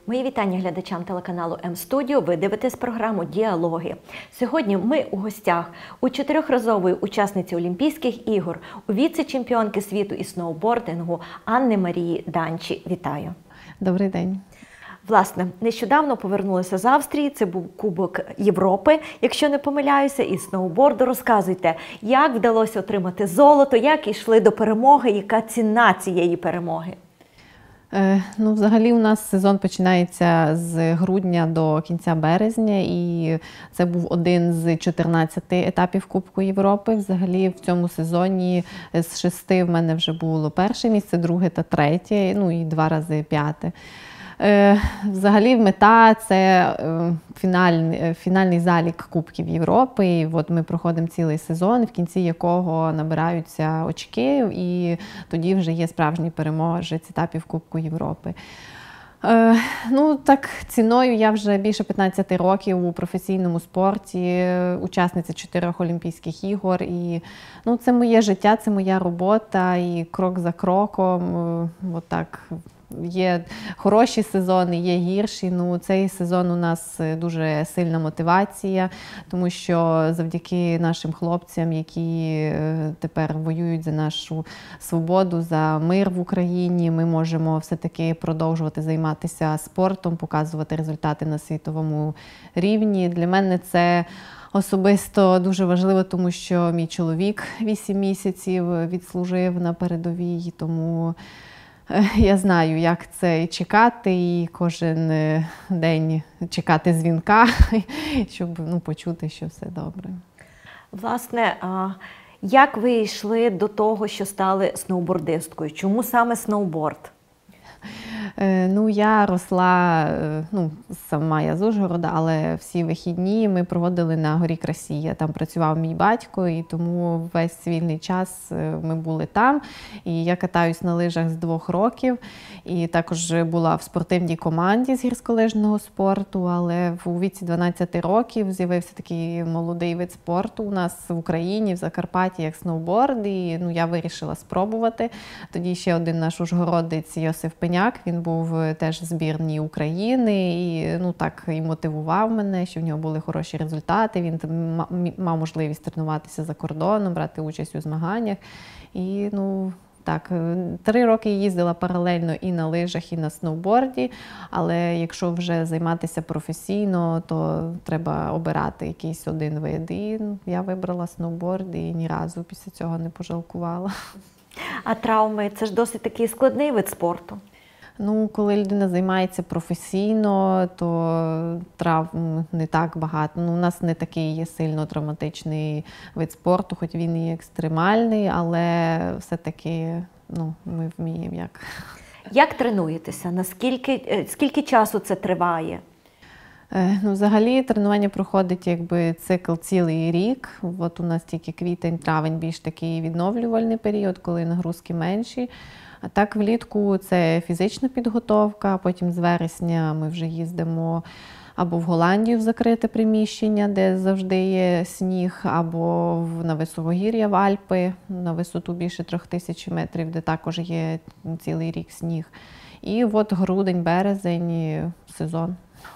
Мої вітання глядачам телеканалу М-студіо. Ви дивитесь програму «Діалоги». Сьогодні ми у гостях у 4-разової учасниці Олімпійських ігор, у віце-чемпіонки світу із сноубордингу Анни Марії Данчі. Вітаю. Добрий день. Власне, нещодавно повернулися з Австрії, це був Кубок Європи, якщо не помиляюся, із сноуборду. Розказуйте, як вдалося отримати золото, як йшли до перемоги, яка ціна цієї перемоги? Взагалі у нас сезон починається з грудня до кінця березня, і це був один з 14 етапів Кубку Європи. Взагалі в цьому сезоні з 6 в мене вже було перше місце, друге та третє, і 2 рази п'яте. Взагалі мета – це фінальний залік Кубків Європи. І от ми проходимо цілий сезон, в кінці якого набираються очки, і тоді вже є справжній переможець етапів Кубку Європи. Ціною я вже більше 15 років у професійному спорті, учасниця 4 Олімпійських ігор. І це моє життя, це моя робота, і крок за кроком, є хороші сезони, є гірші. Цей сезон у нас дуже сильна мотивація, тому що завдяки нашим хлопцям, які тепер воюють за нашу свободу, за мир в Україні, ми можемо все-таки продовжувати займатися спортом, показувати результати на світовому рівні. Для мене це особисто дуже важливо, тому що мій чоловік 8 місяців відслужив на передовій, тому я знаю, як це чекати, і кожен день чекати дзвінка, щоб почути, що все добре. Власне, як ви йшли до того, що стали сноубордисткою? Чому саме сноуборд? Я росла, сама я з Ужгорода, але всі вихідні ми проводили на горі Красія. Там працював мій батько, і тому весь вільний час ми були там. І я катаюсь на лижах з 2 років. І також була в спортивній команді з гірськолижного спорту, але у віці 12 років з'явився такий молодий вид спорту у нас в Україні, в Закарпатті, як сноуборд. І я вирішила спробувати. Тоді ще один наш ужгородець Йосиф Пеняк, він був теж в збірній України, і мотивував мене, що в нього були хороші результати. Він мав можливість тренуватися за кордоном, брати участь у змаганнях. І 3 роки їздила паралельно і на лижах, і на сноуборді, але якщо вже займатися професійно, то треба обирати якийсь один вид. І я вибрала сноуборд і ні разу після цього не пожалкувала. А травми – це ж досить такий складний вид спорту. Коли людина займається професійно, то травм не так багато. У нас не такий сильно травматичний вид спорту, хоч він і екстремальний, але все-таки ми вміємо як. Як тренуєтеся? Скільки часу це триває? Взагалі тренування проходить цикл цілий рік. От у нас тільки квітень-травень більш такий відновлювальний період, коли нагрузки менші. А так влітку це фізична підготовка, потім з вересня ми вже їздимо або в Голландію в закрите приміщення, де завжди є сніг, або на високогір'я в Альпи, на висоту більше 3000 метрів, де також є цілий рік сніг. І от грудень-березень сезон.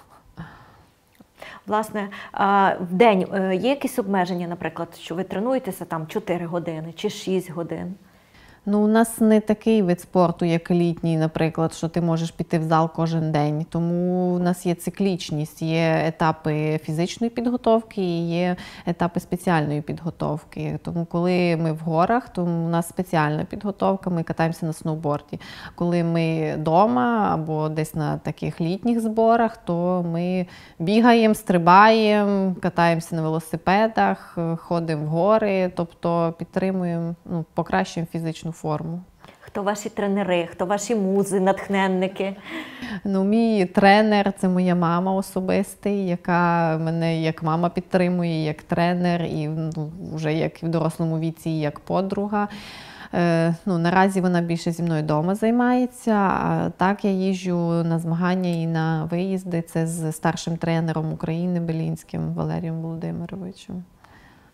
Власне, в день є якісь обмеження, наприклад, що ви тренуєтеся 4 години чи 6 годин? У нас не такий вид спорту, як літній, наприклад, що ти можеш піти в зал кожен день. Тому у нас є циклічність, є етапи фізичної підготовки і є етапи спеціальної підготовки. Тому коли ми в горах, то у нас спеціальна підготовка, ми катаємося на сноуборді. Коли ми вдома або десь на таких літніх зборах, то ми бігаємо, стрибаємо, катаємося на велосипедах, ходимо в гори, тобто підтримуємо, покращуємо фізичну форму. Хто ваші тренери, хто ваші музи, натхненники? Мій тренер – це моя мама особистий, яка мене як мама підтримує, як тренер, і вже як в дорослому віці, як подруга. Наразі вона більше зі мною вдома займається, а так я їжджу на змагання і на виїзди. Це з старшим тренером України Белінським Валерієм Володимировичем.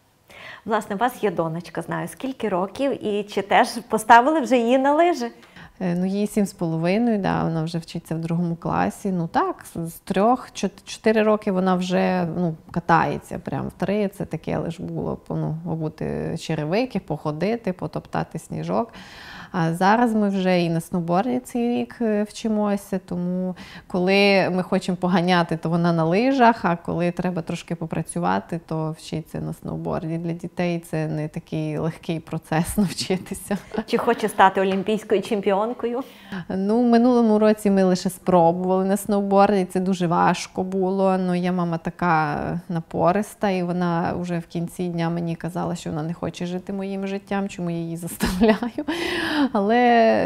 Власне, у вас є донечка, знаю, скільки років, і чи теж поставили вже її на лижі? Ну, їй 7,5, да, вона вже вчиться в 2 класі. Ну так, з 3-4 роки вона вже катається. Прям в 3 це таке лише було обути черевики, походити, потоптати сніжок. А зараз ми вже і на сноуборді цей рік вчимося, тому коли ми хочемо поганяти, то вона на лижах, а коли треба трошки попрацювати, то вчиться на сноуборді. Для дітей це не такий легкий процес навчитися. Чи хоче стати олімпійською чемпіонкою? Ну, в минулому році ми лише спробували на сноуборді, це дуже важко було. Ну, я мама така напориста, і вона вже в кінці дня мені казала, що вона не хоче жити моїм життям, чому я її заставляю. Але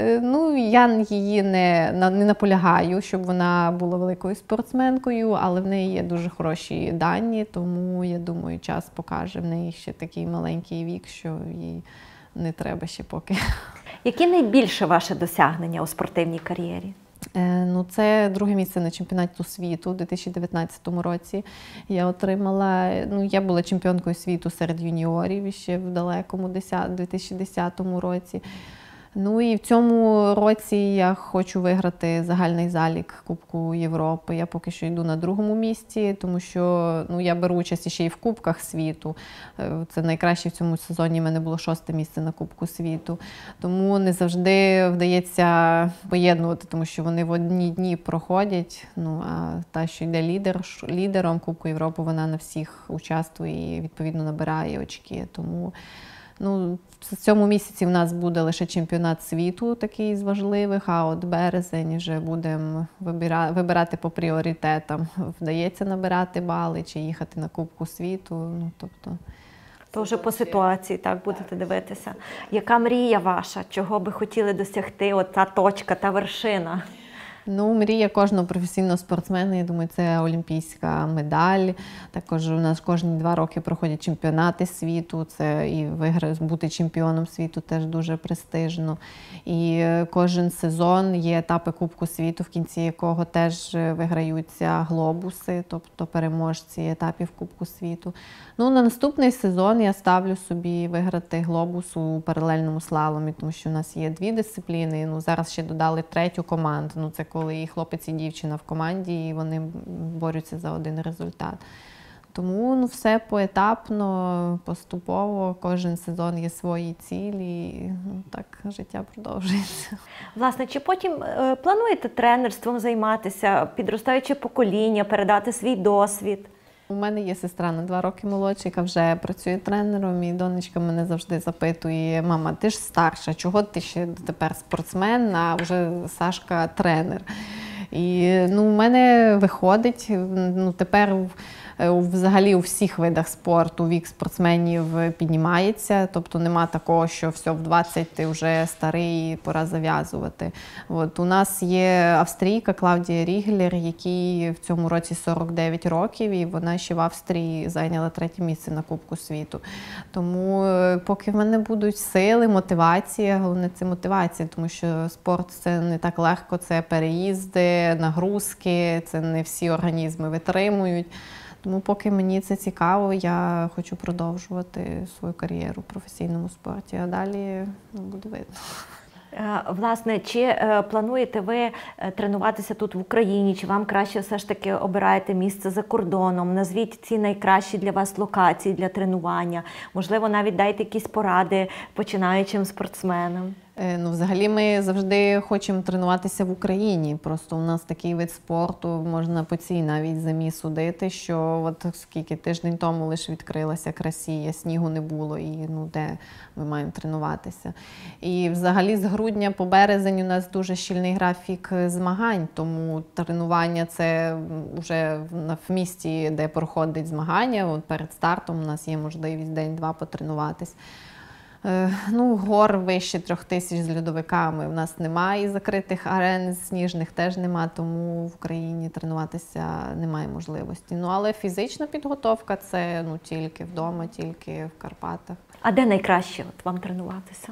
я її не наполягаю, щоб вона була великою спортсменкою, але в неї є дуже хороші дані, тому, я думаю, час покаже. В неї ще такий маленький вік, що їй не треба ще поки. Які найбільше ваше досягнення у спортивній кар'єрі? Це 2-е місце на чемпіонаті світу у 2019 році. Я отримала, я була чемпіонкою світу серед юніорів ще в далекому 2010 році. Ну і в цьому році я хочу виграти загальний залік Кубку Європи. Я поки що йду на 2-му місці, тому що я беру участь ще й в Кубках світу. Це найкраще в цьому сезоні, в мене було 6-те місце на Кубку світу. Тому не завжди вдається поєднувати, тому що вони в одні дні проходять. А та, що йде лідером Кубку Європи, вона на всіх участвує і відповідно набирає очки. Тому в цьому місяці в нас буде лише чемпіонат світу, такий з важливих, а от березень вже будемо вибирати по пріоритетам. Вдається набирати бали чи їхати на Кубку світу. То вже по ситуації, так, будете дивитися. Яка мрія ваша? Чого би хотіли досягти? От та точка, та вершина? Мрія кожного професійного спортсмена, я думаю, це олімпійська медаль. Також у нас кожні 2 роки проходять чемпіонати світу. Це і бути чемпіоном світу теж дуже престижно. І кожен сезон є етапи Кубку світу, в кінці якого теж виграються глобуси, тобто переможці етапів Кубку світу. На наступний сезон я ставлю собі виграти глобус у паралельному слаломі, тому що у нас є 2 дисципліни. Зараз ще додали 3-ю команду. Це коли і хлопець, і дівчина в команді, і вони борються за один результат. Тому все поетапно, поступово, кожен сезон є свої цілі, і так життя продовжується. Власне, чи потім плануєте тренерством займатися, підростаюче покоління, передати свій досвід? У мене є сестра на 2 роки молодша, яка вже працює тренером, і донечка мене завжди запитує: мама, ти ж старша, чого ти ще тепер спортсмен, а вже Сашка тренер? І у мене виходить, тепер взагалі у всіх видах спорту вік спортсменів піднімається, тобто нема такого, що все, в 20 ти вже старий, пора зав'язувати. У нас є австрійка Клаудія Рігелер, якій в цьому році 49 років, і вона ще в Австрії зайняла 3-те місце на Кубку світу. Тому поки в мене будуть сили, мотивація, головне це мотивація, тому що спорт це не так легко, це переїзди, нагрузки, це не всі організми витримують. Тому поки мені це цікаво, я хочу продовжувати свою кар'єру в професійному спорті, а далі буде видно. Власне, чи плануєте ви тренуватися тут в Україні, чи вам краще все ж таки обираєте місце за кордоном? Назвіть ці найкращі для вас локації для тренування. Можливо, навіть дайте якісь поради починаючим спортсменам. Взагалі ми завжди хочемо тренуватися в Україні. Просто у нас такий вид спорту, можна по цій навіть замі судити, що скільки тиждень тому лише відкрилася Красія, снігу не було і де ми маємо тренуватися. І взагалі з грудня по березень у нас дуже щільний графік змагань, тому тренування це вже в місті, де проходить змагання. Перед стартом у нас є можливість день-два потренуватись. Гор вище 3000 з льодовиками в нас немає, закритих арен сніжних теж немає, тому в Україні тренуватися немає можливості. Але фізична підготовка – це тільки вдома, тільки в Карпатах. А де найкраще вам тренуватися?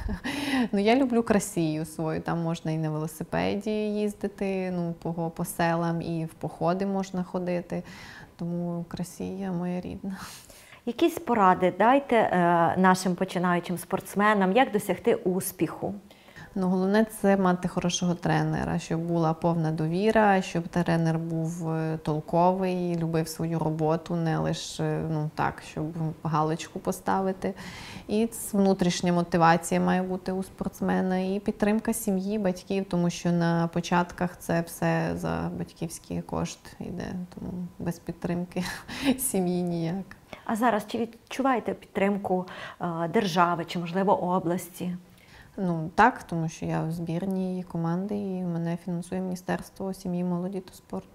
Я люблю Красію свою, там можна і на велосипеді їздити, по селам, і в походи можна ходити, тому Красія моя рідна. Якісь поради дайте нашим починаючим спортсменам, як досягти успіху? Ну, головне – це мати хорошого тренера, щоб була повна довіра, щоб тренер був толковий, любив свою роботу, не лише так, щоб галочку поставити. І внутрішня мотивація має бути у спортсмена, і підтримка сім'ї, батьків, тому що на початках це все за батьківський кошт йде, тому без підтримки сім'ї ніяк. А зараз чи відчуваєте підтримку держави чи, можливо, області? Ну так, тому що я в збірній команди і мене фінансує Міністерство сім'ї, молоді та спорту.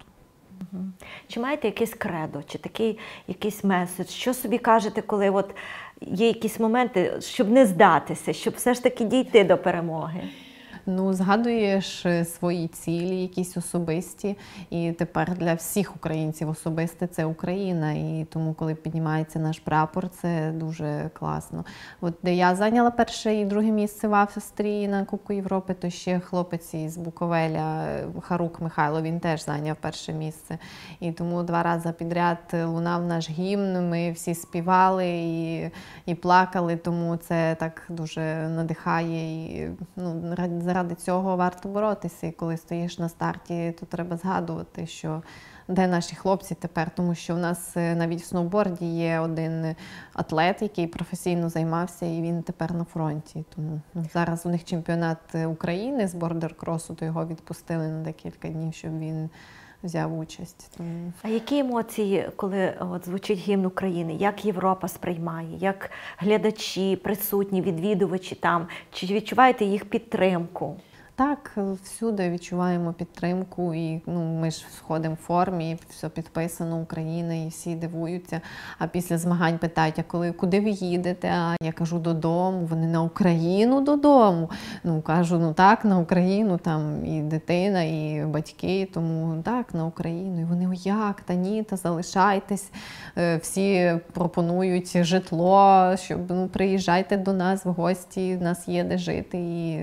Чи маєте якесь кредо, чи такий якийсь меседж? Що собі кажете, коли от є якісь моменти, щоб не здатися, щоб все ж таки дійти до перемоги? Ну, згадуєш свої цілі, якісь особисті, і тепер для всіх українців особисте – це Україна, і тому, коли піднімається наш прапор, це дуже класно. От де я зайняла перше і друге місце в Австрії на Кубку Європи, то ще хлопець із Буковеля, Харук Михайло, він теж зайняв перше місце. І тому 2 рази підряд лунав наш гімн, ми всі співали і плакали, тому це так дуже надихає. І, заради цього варто боротися. І коли стоїш на старті, то треба згадувати, що де наші хлопці тепер. Тому що в нас навіть в сноуборді є один атлет, який професійно займався, і він тепер на фронті. Тому зараз у них чемпіонат України з бордер-кросу, то його відпустили на декілька днів, щоб він взяв участь. Тому... А які емоції, коли звучить гімн України? Як Європа сприймає? Як глядачі, присутні, відвідувачі там? Чи відчуваєте їх підтримку? Так, всюди відчуваємо підтримку, і ми ж ходимо в формі, все підписано Україна, і всі дивуються. А після змагань питають, куди ви їдете? А я кажу, додому. Вони на Україну додому. Кажу, так, на Україну, там і дитина, і батьки, тому так, на Україну. І вони, як, та ні, та залишайтесь. Всі пропонують житло, щоб приїжджайте до нас в гості, в нас є де жити. І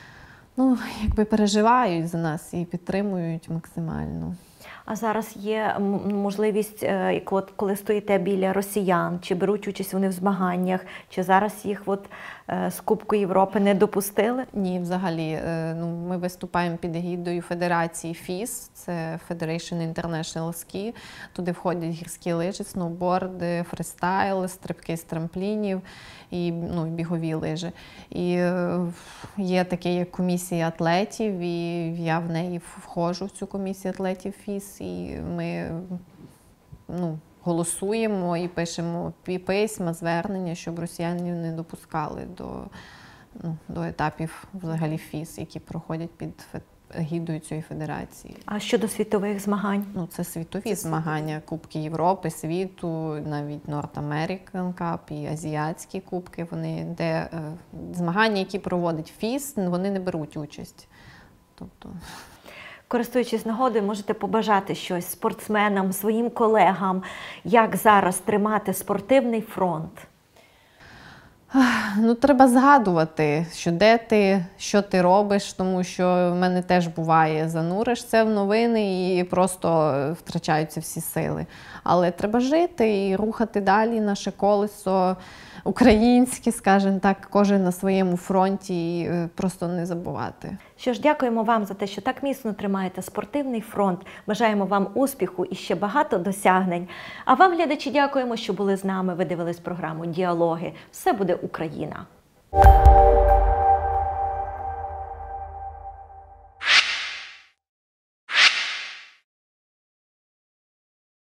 переживають за нас і підтримують максимально. А зараз є можливість, коли стоїте біля росіян, чи беруть участь вони в змаганнях, чи зараз їх з Кубку Європи не допустили? Ні, взагалі. Ми виступаємо під егідою Федерації ФІС, це Federation International Ski. Туди входять гірські лижі, сноуборд, фристайл, стрибки з трамплінів і бігові лижі. І є таке, як комісія атлетів, і я в неї входжу, в цю комісію атлетів ФІС, і ми голосуємо і пишемо письма, звернення, щоб росіянів не допускали до етапів взагалі ФІС, які проходять під егідою цієї федерації. А щодо світових змагань? Це світові змагання, Кубки Європи, світу, навіть North American Cup і азіатські кубки, де змагання, які проводить ФІС, вони не беруть участь. Користуючись нагодою, можете побажати щось спортсменам, своїм колегам, як зараз тримати спортивний фронт? Треба згадувати, де ти, що ти робиш, тому що в мене теж буває, зануришся в новини і просто втрачаються всі сили. Але треба жити і рухати далі наше колесо українське, скажімо так, кожен на своєму фронті, і просто не забувати. Що ж, дякуємо вам за те, що так міцно тримаєте спортивний фронт. Бажаємо вам успіху і ще багато досягнень. А вам, глядачі, дякуємо, що були з нами. Ви дивились програму «Діалоги». Все буде Україна!